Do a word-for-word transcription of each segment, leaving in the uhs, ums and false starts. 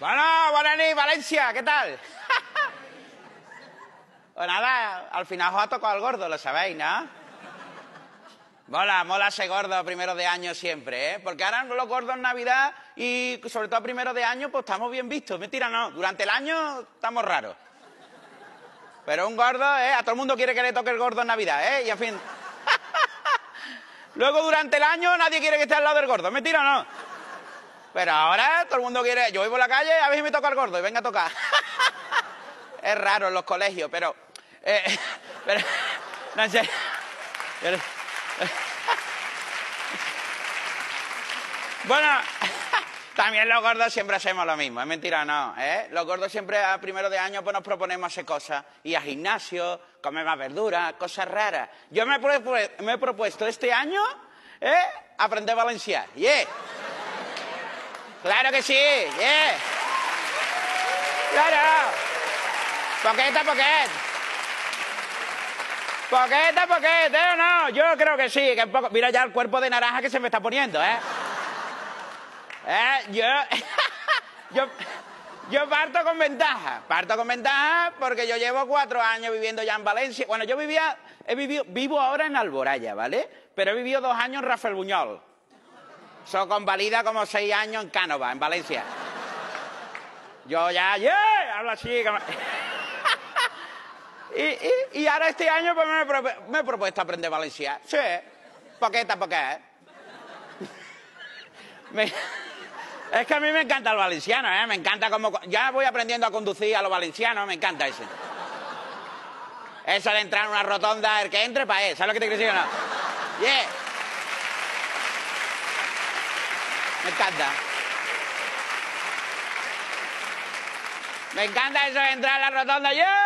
Bueno, buenas noches, Valencia, ¿qué tal? Pues nada, al final os ha tocado el gordo, lo sabéis, ¿no? Mola, mola ser gordo primero de año siempre, ¿eh? Porque ahora los gordos en Navidad y sobre todo primero de año, pues estamos bien vistos. Mentira, no. Durante el año estamos raros. Pero un gordo, ¿eh? A todo el mundo quiere que le toque el gordo en Navidad, ¿eh? Y en fin. Luego durante el año nadie quiere que esté al lado del gordo. Mentira, no. Pero ahora todo el mundo quiere... Yo voy por la calle, a ver si me toca el gordo y venga a tocar. Es raro en los colegios, pero... Eh, pero no sé. Pero, bueno, también los gordos siempre hacemos lo mismo, es mentira, no, ¿eh? Los gordos siempre a primero de año pues nos proponemos hacer cosas, ir al gimnasio, comer más verduras, cosas raras. Yo me he, propu me he propuesto este año, ¿eh? Aprender valenciano, yeah. Claro que sí, yeah. Claro. Poqueta, poquet. Poqueta, poquet, ¿eh o no? Yo creo que sí, que un poco... Mira ya el cuerpo de naranja que se me está poniendo, ¿eh? ¿Eh? Yo... yo... Yo parto con ventaja. Parto con ventaja porque yo llevo cuatro años viviendo ya en Valencia. Bueno, yo vivía... He vivido... Vivo ahora en Alboraya, ¿vale? Pero he vivido dos años en Rafael Buñol. Eso convalida como seis años en Cánova, en Valencia. Yo ya... ¡Yeah! Hablo así... Como... Y, y, y ahora este año pues me, he me he propuesto aprender valenciano. Sí, poqueta, poqueta. Me, es que a mí me encanta el valenciano, ¿eh? Me encanta como... Ya voy aprendiendo a conducir a los valencianos, me encanta ese. Eso de entrar en una rotonda, el que entre para él, ¿sabes lo que te quiero decir o no? Yeah. Me encanta. Me encanta eso de entrar a la rotonda, yeah.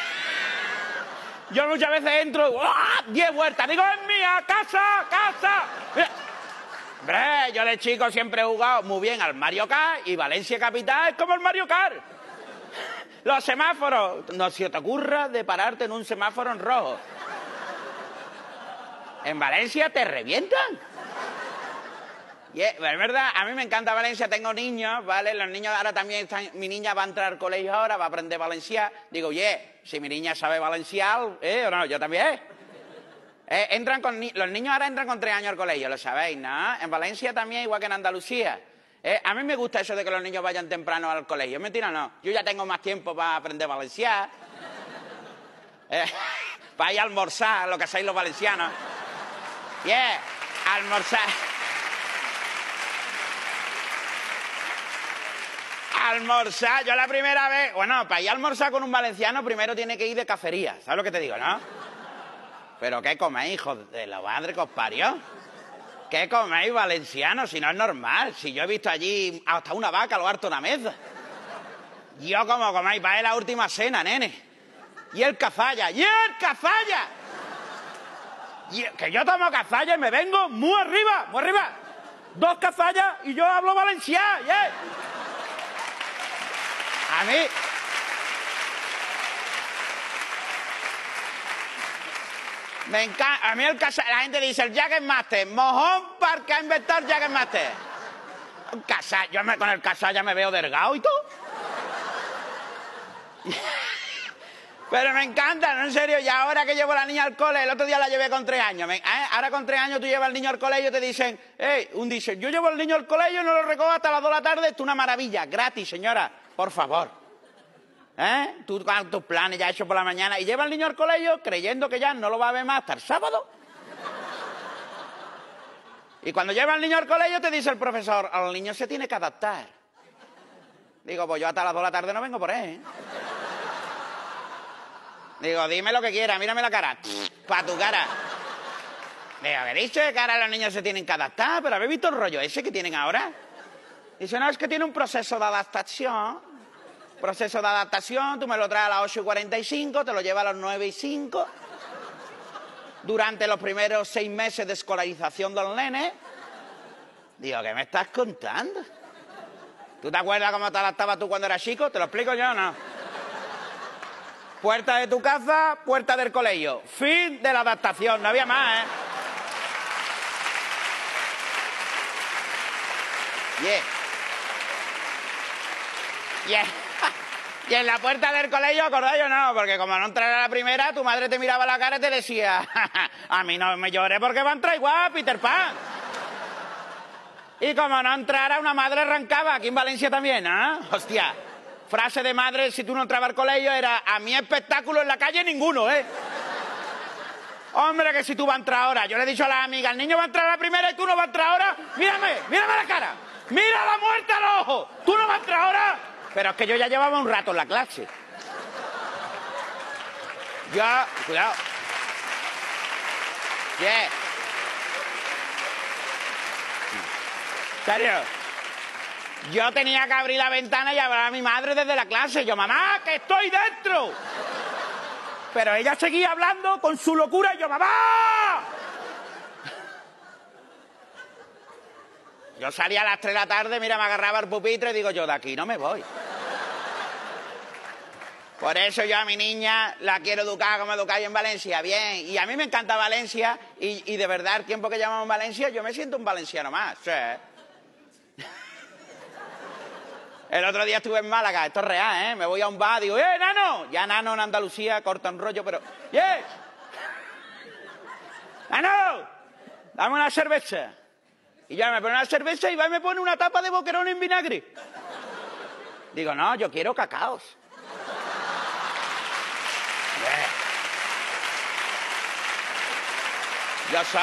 Yo muchas veces entro, diez vueltas, digo, es mía, casa, casa. Mira. Hombre, yo de chico siempre he jugado muy bien al Mario Kart y Valencia Capital es como el Mario Kart. Los semáforos, no se te ocurra de pararte en un semáforo en rojo. En Valencia te revientan. Yeah, es verdad, a mí me encanta Valencia, tengo niños, ¿vale? Los niños ahora también están... Mi niña va a entrar al colegio ahora, va a aprender valenciano. Digo, yeah, si mi niña sabe valenciano, ¿eh? O no, yo también. Eh, entran con ni... Los niños ahora entran con tres años al colegio, lo sabéis, ¿no? En Valencia también, igual que en Andalucía. Eh, a mí me gusta eso de que los niños vayan temprano al colegio. ¿Mentira no? Yo ya tengo más tiempo para aprender valenciano. Eh, para ir a almorzar, lo que hacéis los valencianos. Yeah, almorzar... Almorzar, yo la primera vez... Bueno, para ir a almorzar con un valenciano primero tiene que ir de cacería, ¿sabes lo que te digo, no? ¿Pero qué coméis, hijos de la madre que os parió? ¿Qué coméis, valencianos? Si no es normal. Si yo he visto allí hasta una vaca a lo harto de una mesa. Yo como coméis, va a la última cena, nene. Y el cazalla, y el cazalla. Y que yo tomo cazalla y me vengo muy arriba, muy arriba. Dos cazallas y yo hablo valenciano, yeah. A mí... Me encanta... A mí el casa... La gente dice el Jack Master. Mojón para que ha inventado el Jack Master. Un casa... Yo me... con el casa ya me veo delgado y todo. Pero me encanta, ¿no? En serio. Y ahora que llevo a la niña al cole, el otro día la llevé con tres años. ¿eh? Ahora con tres años tú llevas al niño al colegio y te dicen... Hey, un dice, yo llevo al niño al colegio y no lo recojo hasta las dos de la tarde. Esto es una maravilla. Gratis, señora. Por favor. ¿Eh? Tú con tus planes ya hechos por la mañana y lleva al niño al colegio creyendo que ya no lo va a ver más hasta el sábado. Y cuando lleva al niño al colegio te dice el profesor, al niño se tiene que adaptar. Digo, pues yo hasta las dos de la tarde no vengo por él. ¿eh? Digo, dime lo que quieras, mírame la cara. Para tu cara. Digo, ¿qué dice? Que ahora los niños se tienen que adaptar, pero ¿habéis visto el rollo ese que tienen ahora? Dice, no, es que tiene un proceso de adaptación. Proceso de adaptación, tú me lo traes a las ocho y cuarenta y cinco, te lo llevas a las nueve y cinco. Durante los primeros seis meses de escolarización del nene. Digo, ¿qué me estás contando? ¿Tú te acuerdas cómo te adaptabas tú cuando eras chico? ¿Te lo explico yo o no? Puerta de tu casa, puerta del colegio. Fin de la adaptación, no había más, ¿eh? Yeah. Y en, y en la puerta del colegio, ¿acordáis o no? Porque como no entrara la primera, tu madre te miraba la cara y te decía, a mí no me lloré porque va a entrar igual, Peter Pan. Y como no entrara, una madre arrancaba, aquí en Valencia también, ¿eh? Hostia, frase de madre, si tú no entrabas al colegio, era, a mí espectáculo en la calle ninguno, ¿eh? Hombre, que si tú vas a entrar ahora. Yo le he dicho a las amigas, el niño va a entrar a la primera y tú no vas a entrar ahora. Mírame, mírame la cara. Mira la muerte al ojo. Tú no vas a entrar ahora. Pero es que yo ya llevaba un rato en la clase. Ya, cuidado. Yeah. ¿En serio? Yo tenía que abrir la ventana y hablar a mi madre desde la clase. Yo, mamá, que estoy dentro. Pero ella seguía hablando con su locura y yo, ¡mamá! Yo salía a las tres de la tarde, mira, me agarraba el pupitre y digo, yo de aquí no me voy. Por eso yo a mi niña la quiero educar como educáis en Valencia, bien. Y a mí me encanta Valencia y, y de verdad el tiempo que llevamos en Valencia yo me siento un valenciano más. Sí. El otro día estuve en Málaga, esto es real, ¿eh? Me voy a un bar, digo, ¡eh, nano! Ya nano en Andalucía corta un rollo, pero... ¡Yeah! ¡Nano! Dame una cerveza. Y ya me pone una cerveza y va y me pone una tapa de boquerón en vinagre. Digo, no, yo quiero cacaos. Yeah. Yo soy...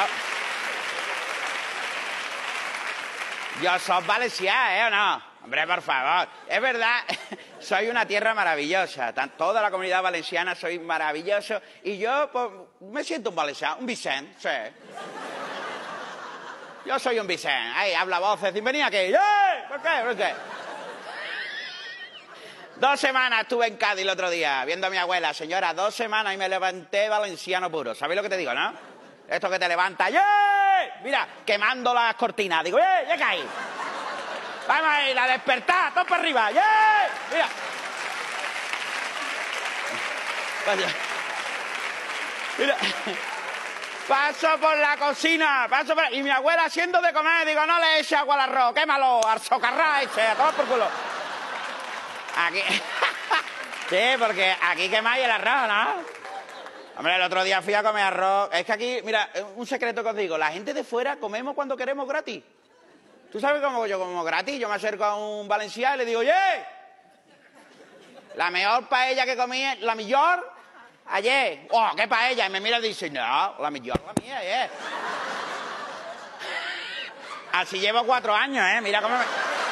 Yo soy valencià, ¿eh? ¿O no? Hombre, por favor. Es verdad, soy una tierra maravillosa. Toda la comunidad valenciana soy maravilloso. Y yo, pues, me siento un valenciano, un Vicent, sí. Yo soy un Vicent. Ahí, habla voces. Venía aquí. ¡Eh! ¿Por qué? ¿Por qué? Dos semanas estuve en Cádiz el otro día, viendo a mi abuela. Señora, dos semanas y me levanté valenciano puro. ¿Sabéis lo que te digo, no? Esto que te levanta. ¡Eh! Mira, quemando las cortinas. Digo, ¡eh! ¡Ya caí! Vamos ahí, la despertá, todo para arriba. ¡Yeah! Mira. Vaya. Mira. Paso por la cocina, paso por... Y mi abuela haciendo de comer, digo, no le eche agua al arroz, quémalo, al socarrá ese, a tomar por culo. Aquí... Sí, porque aquí quemáis el arroz, ¿no? Hombre, el otro día fui a comer arroz. Es que aquí, mira, un secreto que os digo, la gente de fuera comemos cuando queremos gratis. ¿Tú sabes cómo yo como gratis? Yo me acerco a un valenciano y le digo, oye, la mejor paella que comí, la mejor, ayer. Oh, ¿qué paella? Y me mira y dice, no, la mejor, la mía, ayer. Así llevo cuatro años, ¿eh? Mira cómo me...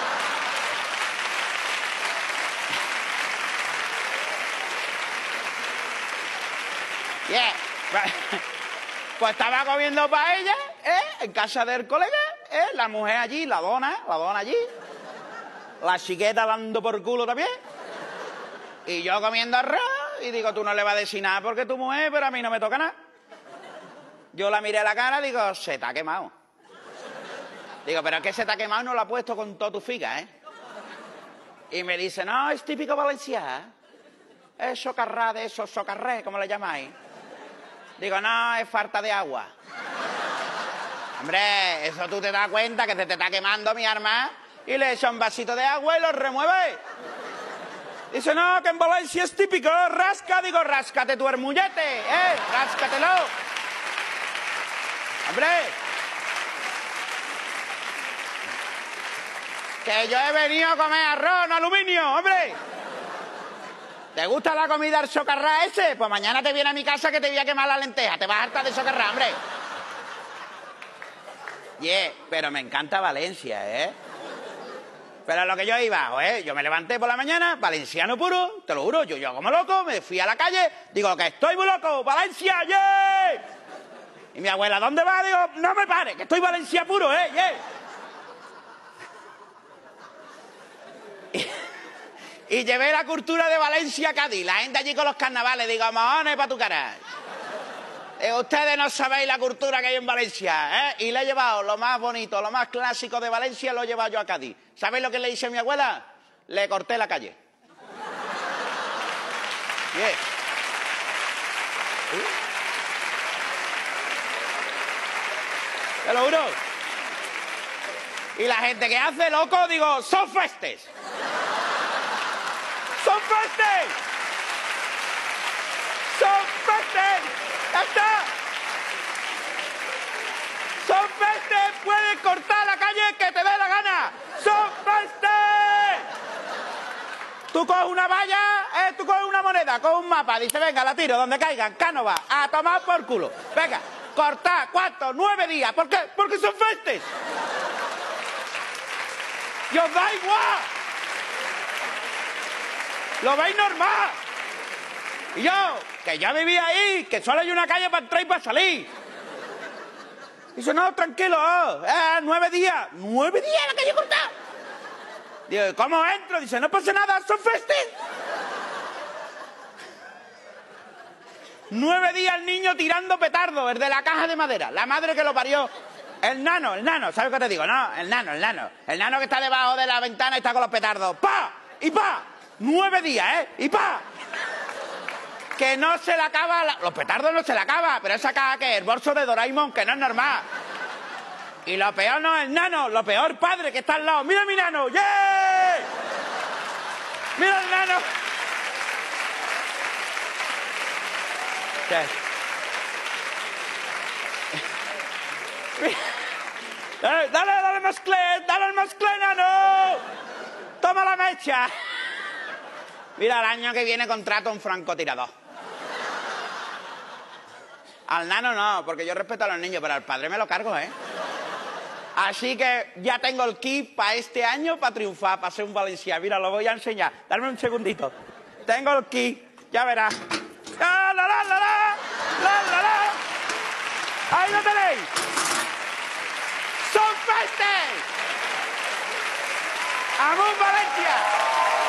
Yeah. Pues estaba comiendo paella, ¿eh? En casa del colega. ¿Eh? La mujer allí, la dona, la dona allí. La chiqueta dando por culo también. Y yo comiendo arroz y digo, tú no le vas a decir nada porque tu mujer, pero a mí no me toca nada. Yo la miré a la cara y digo, se te ha quemado. Digo, pero es que se te ha quemado y no lo ha puesto con toda tu figa, ¿eh? Y me dice, no, es típico valenciano. Es socarrá de esos socarré, como le llamáis. Digo, no, es falta de agua. Hombre, eso tú te das cuenta que se te está quemando mi arma y le echa un vasito de agua y lo remueve. Dice, no, que en Valencia es típico, rasca, digo, ráscate tu hermullete, ¿eh? Ráscatelo. Hombre. Que yo he venido a comer arroz, no aluminio, hombre. ¿Te gusta la comida al socarrá ese? Pues mañana te viene a mi casa que te voy a quemar la lenteja. Te vas a hartar de socarrá, hombre. Yeah, pero me encanta Valencia, ¿eh? Pero lo que yo iba, ¿eh? Yo me levanté por la mañana, valenciano puro, te lo juro, yo, yo como loco, me fui a la calle, digo, que estoy muy loco, Valencia, yeah. Y mi abuela, ¿dónde va? Digo, no me pare, que estoy Valencia puro, ¿eh? Yeah. Y, y llevé la cultura de Valencia a Cádiz, la gente allí con los carnavales, digo, mojones para tu cara. Eh, ustedes no sabéis la cultura que hay en Valencia, ¿eh? Y le he llevado lo más bonito, lo más clásico de Valencia, lo he llevado yo a Cádiz. ¿Sabéis lo que le hice a mi abuela? Le corté la calle. Yeah. ¿Sí? Te lo juro. Y la gente que hace, loco, digo, son festes. ¡Son festes! Tú coges una valla, eh, tú coges una moneda, coges un mapa, dice, venga, la tiro, donde caigan, Cánova, a tomar por culo. Venga, cortá, ¿cuánto? Nueve días. ¿Por qué? Porque son festes. Y os da igual. Lo veis normal. Y yo, que ya vivía ahí, que solo hay una calle para entrar y para salir. Dice, no, tranquilo, eh, nueve días. ¿Nueve días la calle cortada? Digo, ¿cómo entro? Dice, no pasa nada, son festes. Nueve días el niño tirando petardo, el de la caja de madera, la madre que lo parió. El nano, el nano, ¿sabes qué te digo? No, el nano, el nano. El nano que está debajo de la ventana y está con los petardos. ¡Pa! ¡Y pa! Nueve días, ¿eh? ¡Y pa! Que no se le acaba... La... Los petardos no se le acaba, pero esa caja que es el bolso de Doraemon, que no es normal. Y lo peor no es el nano, lo peor, padre, que está al lado. ¡Mira mi nano! ¡Yeah! ¡Mira el nano! ¿Qué? Eh, dale, dale más clen, dale más clen, nano. Toma la mecha. Mira, el año que viene contrato a un francotirador. Al nano no, porque yo respeto a los niños, pero al padre me lo cargo, ¿eh? Así que ya tengo el kit para este año para triunfar, para ser un Valencia. Mira, lo voy a enseñar. Dame un segundito. Tengo el kit, ya verás. ¡La, la, la, la, la! ¡La, la, la! ¡Ahí lo tenéis! ¡Son festes! ¡Amón Valencia!